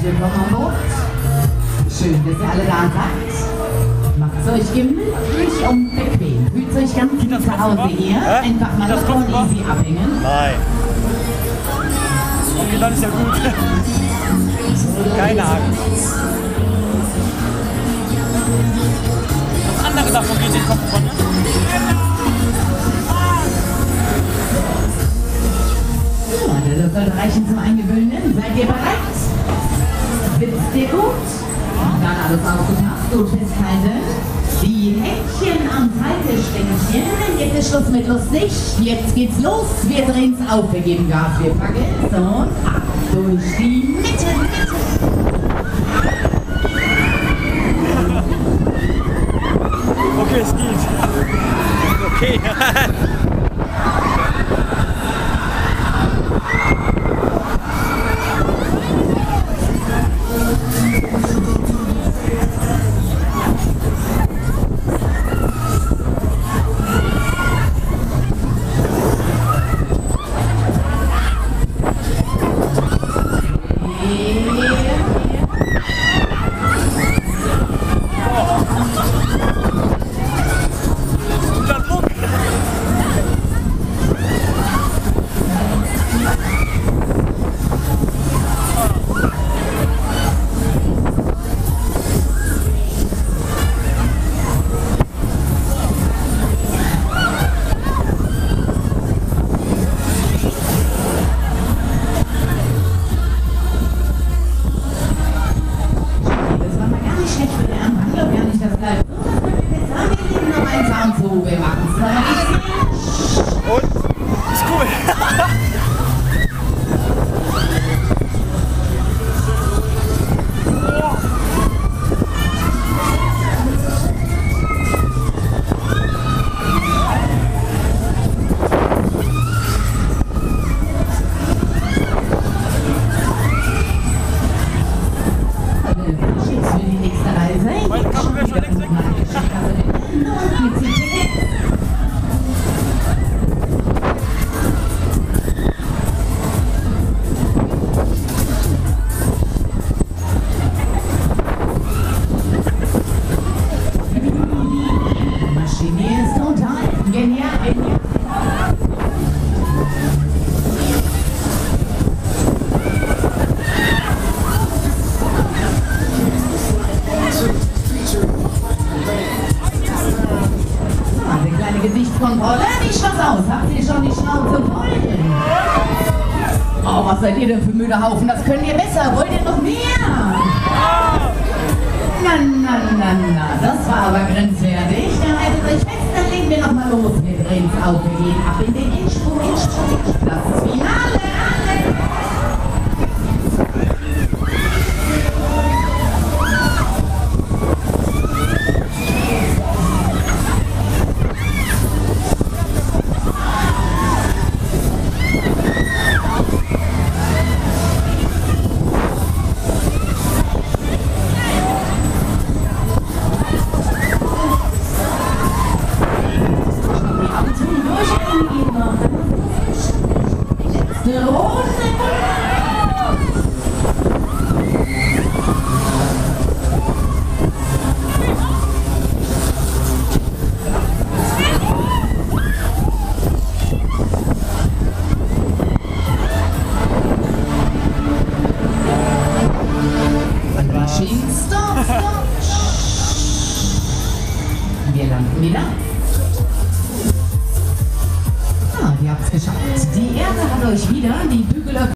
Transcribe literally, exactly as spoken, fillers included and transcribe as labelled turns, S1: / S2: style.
S1: willkommen an Bord. Schön, dass ihr alle da seid. Macht es euch gemütlich und bequem. Fühlt euch ganz wie zu Hause hier.
S2: Hä?
S1: Einfach mal
S2: Das
S1: locker und
S2: Kopfball?
S1: easy abhängen.
S2: Nein. Okay, dann ist ja gut. Keine Angst. Das andere davon geht den Kopf von, ne?
S1: Ja, der Luft sollte reichen zum Eingewöhnen. Seid ihr bereit? Sitzt ihr gut? Dann alles aufgepasst, gut festhalten. Die Händchen am Haltestängchen. Jetzt ist Schluss mit lustig. Jetzt geht's los. Wir drehen's auf. Wir geben Gas. Wir packen es und ab durch die Mitte. Mitte.
S2: Okay, es geht. Okay.
S1: Wir machen es noch.
S2: Und? Ist cool.
S1: Für die nächste Reise.
S2: Meine Kamera wäre schon längst weg.
S1: Maschine ist total genial. Eine kleine Gesichtskontrolle. Die Schnauze aus. Habt ihr schon die Schnauze voll? Oh, was seid ihr denn für müde Haufen? Das könnt ihr besser. Wollt ihr noch mehr? Na, na, na, na. Das war aber grenzwertig. Dann haltet euch fest, dann legen wir nochmal los. Wir drehen's auf. Wir gehen ab in den Innsprung, Innsprung. Das Finale. Letzte Runde. Maschinen, stop, stop. Wir landen wieder. Ah, ihr habt's geschafft. Die Erde hat euch wieder die Bügel